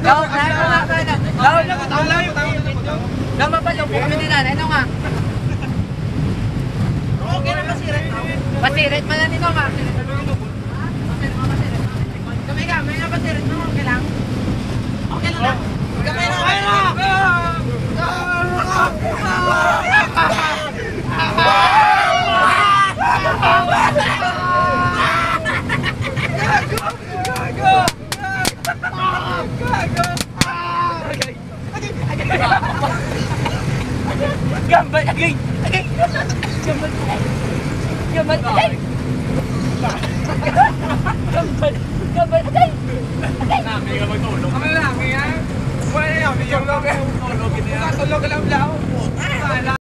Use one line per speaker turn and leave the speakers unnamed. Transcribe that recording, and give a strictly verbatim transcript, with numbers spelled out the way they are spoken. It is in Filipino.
Daw, na ko nga ka na. Daw, daw mapalong po ni nanay, ano nga? Okay na pasirit. Pasirit man nito nga. Kamay ka, may pasirit mo, okay lang. Okay lang. Kamay na, kamay na. Gambal agay! Agay! Gambal agay! Gambal agay! Gambal! Gambal agay! Agay! Nami ka magtulog. Kami lang, kaya? Wala na, may yung log. Tulog ka lang lang.